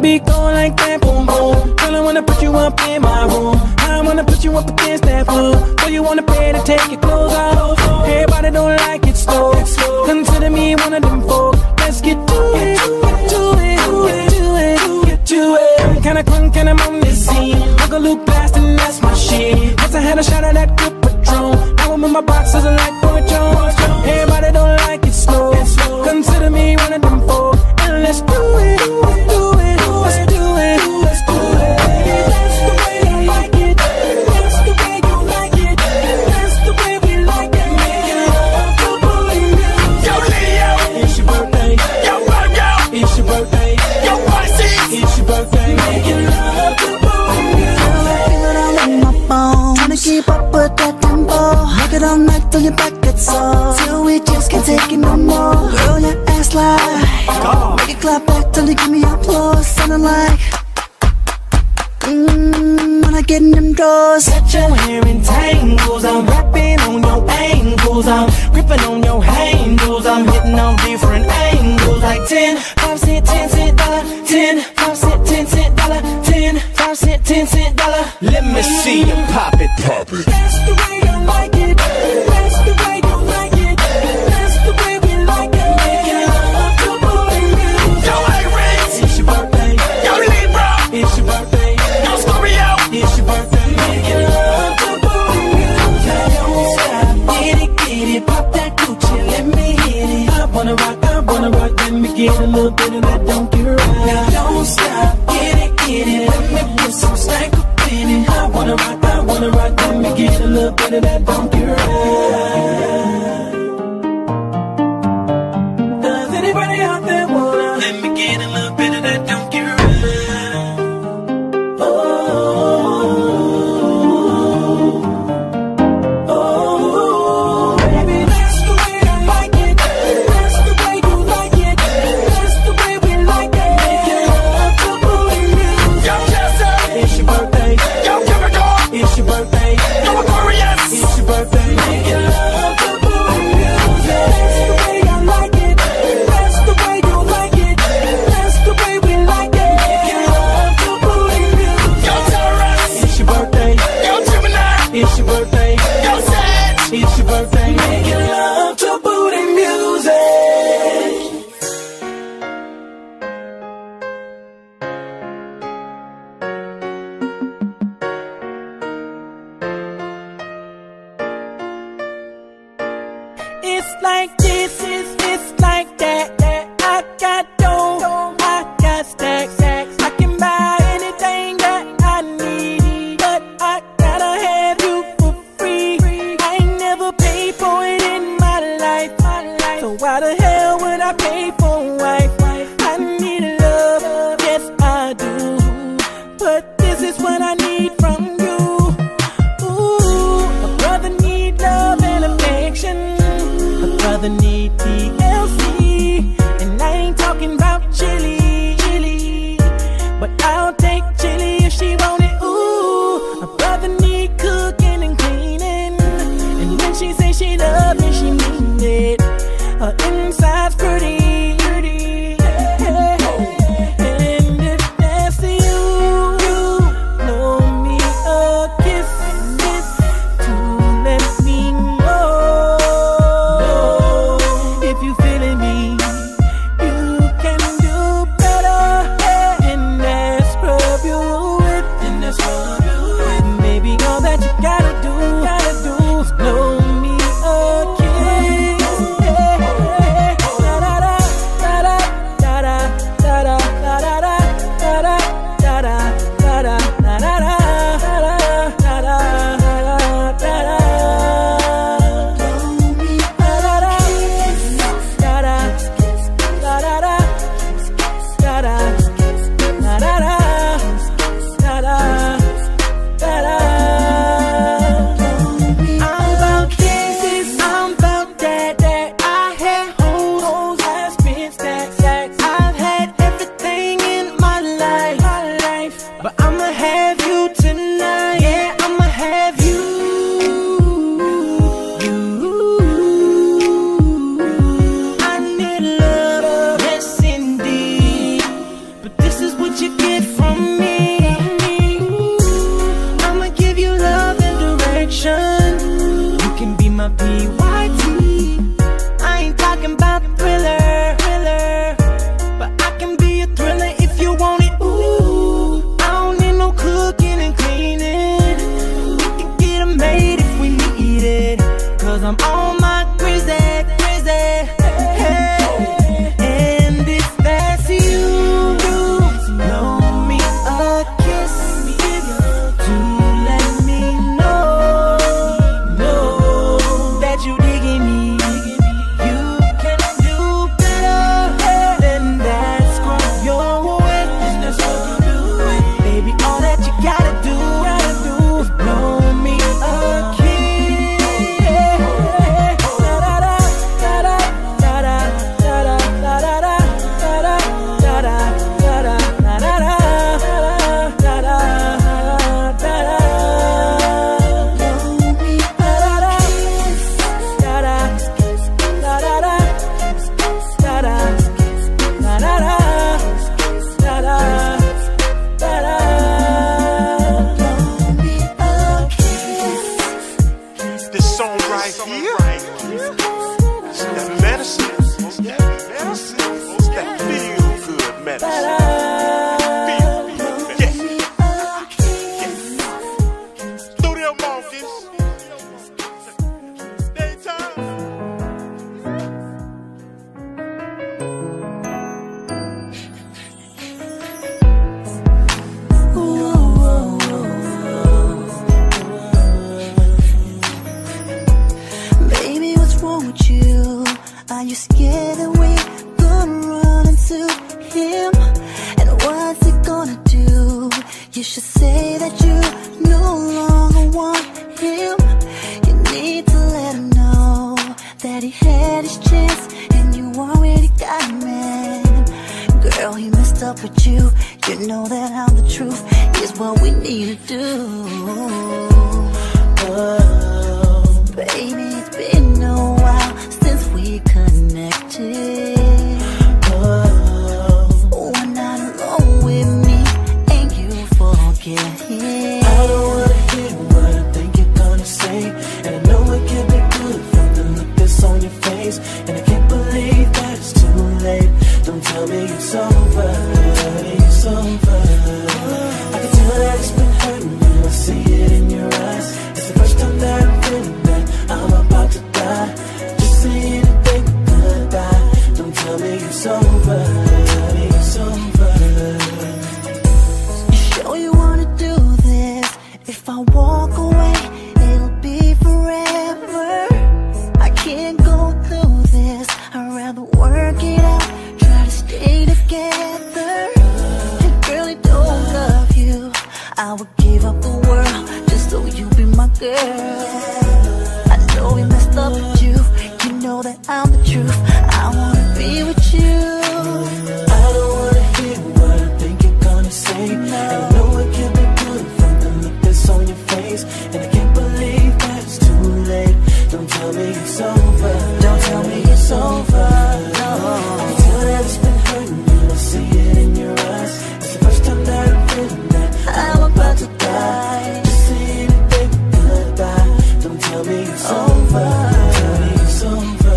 beat going like that, boom, boom. Girl, I wanna put you up in my room. I wanna put you up against that floor. So you wanna pay to take your clothes off. Everybody don't like it slow. Consider me one of them folk. Let's get to it, get to it, get to it, get to it. Kinda crunk and I'm on this scene. Like a loop blast and that's my shit. Guess I had a shot of that good Patron. Now I'm in my boxes and like Boy Jones. Everybody don't like it slow. Consider me one of them folk. And let's do it, do it, let's do it, let's do it. That's the way I like it. That's the way you like it. That's the way we like it. Making love to booty music. Yo, Leo, it's your birthday. Yo, Virgo, it's your birthday. Yo, Pisces, it's your birthday. Making love to booty music. Girl, I feel it all in my bones. Trying to keep up with that tempo. Make it all night till your back gets sore. Till we just can't take it no more. Girl, your ass like make it clap back till you give me applause. Sounding like when I get in them drawers. Set your hair in tangles. I'm rapping on your ankles. I'm gripping on your handles. I'm hitting on different angles. Like 10, 5 cent, 10 cent dollar. 10, 5 cent, 10 cent dollar. 10, 5 cent, 10 cent dollar. Let me see you pop it, pop it. That's the way I like it. That's the way you like it. That's the way we like it. Making love to booty music. Yo, Aries, It's your birthday. yo, Libra, It's your birthday. yo, Scorpio. It's your birthday. Making love to booty music. Don't stop. Get it, pop that Gucci. Let me hit it. I wanna rock, let me get a little bit of that donkey ride. Now don't stop. Get it, let me put some stank up in it. I wanna rock, let me get a little bit of that donkey ride. Does anybody out there wanna let me get a little bit of that donkey ride? Oh, baby, that's the way I like it. That's the way you like it. That's the way we like it. Making love to booty music. Yo, Cancer, It's your birthday. yo, Capricorn, It's your birthday. yo, Aquarius. It's your birthday. Making love to You should say that you no longer want him. You need to let him know that he had his chance and you already got a man. Girl, he messed up with you. You know that I'm the truth is what we need to do. Oh, baby, it's been a while since we connected. One night alone with me and you forget him. I don't wanna hear what I think you're gonna say, and I know it can't be good from the look that's on your face. And I can't believe that it's too late. Don't tell me it's over, it's over. I can tell that it's been hurting you, I see it in your eyes. It's the first time that I'm feeling that I'm about to die. Just saying a big goodbye. Don't tell me it's over, it's over. You sure you wanna do this? If I walk away, it'll be forever. I can't go through this, I'd rather work it out, try to stay together. And girl, I don't love you, I would give up the world just so you be my girl. I know we messed up with you, you know that I'm the truth, I wanna be with you. I don't wanna hear what I think you're gonna say, and I know it can't be good from the look that's on your face. And I can't believe that it's too late. Don't tell me it's over, don't tell me it's over. No, I can tell that it's been hurting you, I see it in your eyes. It's the first time that I'm feeling that I'm about to die. Just saying a big goodbye. Don't tell me it's over, tell me it's over.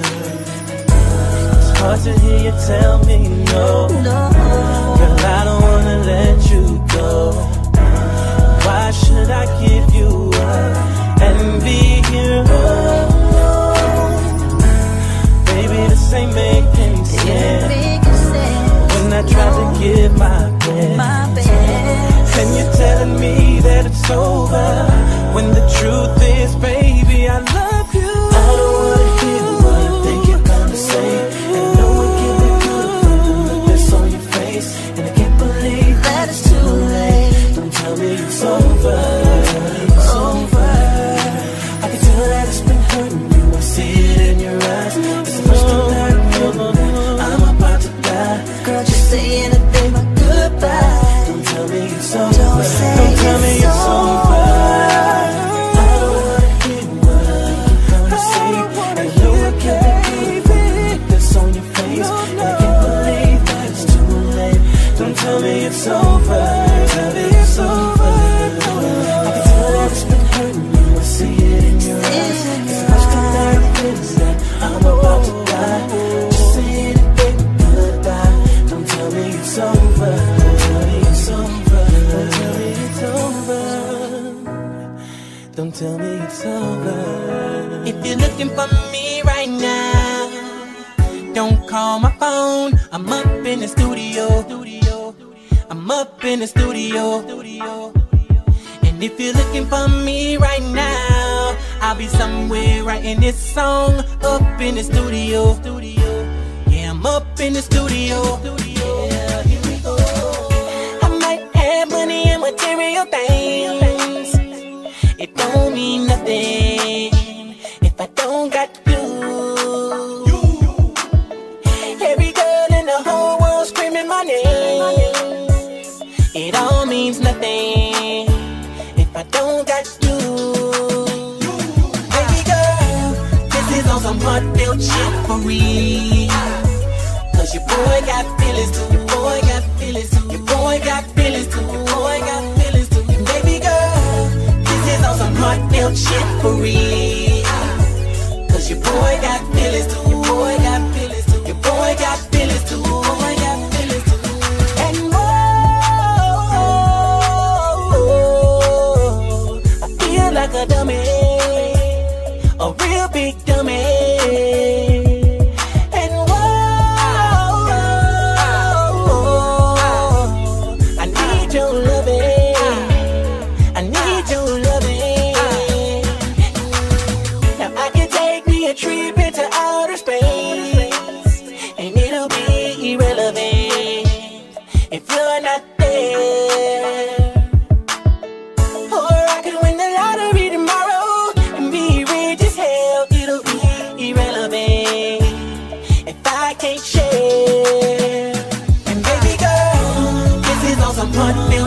It's hard to hear you tell me no. Girl, I don't wanna let you go. Why should I give you up and be here alone? Baby, this ain't making sense. When I try to give my best, and you're telling me that it's over, when the truth is, baby, I love you. I don't wanna hear what I think you're gonna say, and I know it can't be good from the look that's on your face. And I can't believe that it's too late. Don't tell me it's over, it's over. I can tell that it's been hurting you, I see it in your eyes. It's the first time that I'm feeling that I'm about to die. Girl, just say anything but goodbye. Don't tell me it's over, don't tell me it's over. I don't wanna hear what you're gonna say, and I know it can't be good from the look that's on your face. And I can't believe that it's too late. Don't tell me it's over, tell me it's over. I can tell that it's been hurting you, I see it in your eyes. It's the first time that I'm feeling that I'm about to die. Just saying a big goodbye. Don't tell me it's over, tell me it's over. Don't tell me it's over, don't tell me it's over. If you're looking for me right now, don't call my phone. I'm up in the studio. I'm up in the studio. And if you're looking for me right now, I'll be somewhere writing this song. Up in the studio. Yeah, I'm up in the studio. Yeah, here we go. I might have money and material things. It don't mean nothing if I don't got you. Every girl in the whole world screaming my name. It all means nothing if I don't got you. Baby girl, this is on some heartfelt shit for real. Cause your boy got feelings too, your boy got feelings too, your boy got feelings too, your boy got feelings too. And baby girl, this is on some heartfelt shit for real. Cause your boy got feelings too, your boy got feelings too, your boy got feelings too, your boy got feelings too. And I feel like a dummy, a real big dummy. And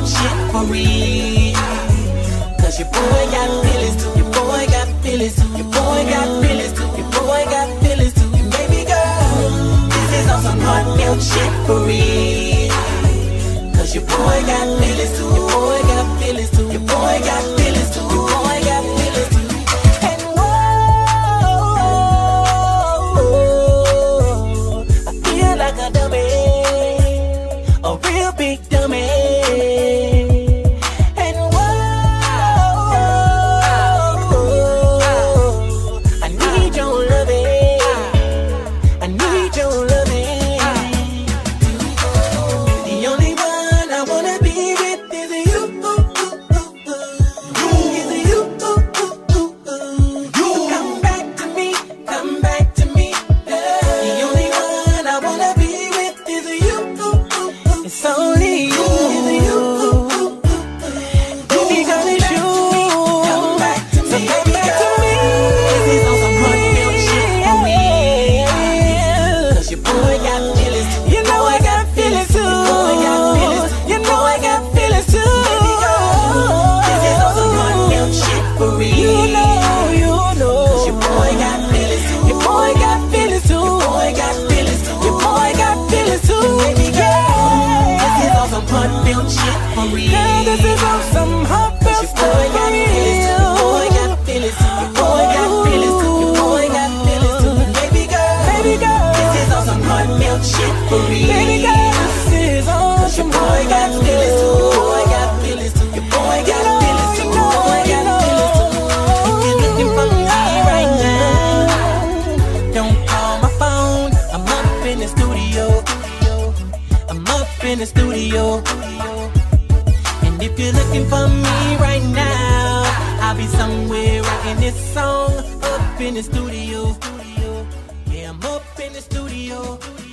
Heartfelt shit for real. Cause your boy got feelings too. Your boy got feelings too. Your boy got feelings too. Your boy got feelings too. And baby girl, this is on some heartfelt shit for real. Cause your boy got feelings too. Your boy got feelings too. Your boy got feelings too. Your boy got feelings too. And whoa, I feel like a dummy, a real big dummy. And whoa, I need your loving. I need your loving. The only one I wanna be with is you. Is you. Come back to me, come back to me. The only one I wanna be with is you. It's only you. Baby girl, it's you. Come back to me. So come back to me. This is on some heartfelt shit for me. Cause your boy got feelings too. You know I got feelings too. Your boy got feelings too. You know I got feelings too. Baby girl, this is on some heartfelt shit for real. You know. Cause your boy got feelings too. Your boy got feelings too. Your boy got feelings too. Your boy got feelings too. Baby girl, this is on some heartfelt shit for real. Yeah, this is on some heartfelt shit for real. Your boy got feelings too. Your boy got feelings too. Your boy got feelings too. Your boy got feelings too. Baby girl, this is on some heartfelt shit for real. Baby girl, this is on some boy got feelings too. Your boy got feelings too. Your boy got feelings too. Your boy got feelings too. If you're looking for me right now, don't call my phone. I'm up in the studio. I'm up in the studio. And if you're looking for me right now, I'll be somewhere writing this song. Up in the studio. Yeah, I'm up in the studio.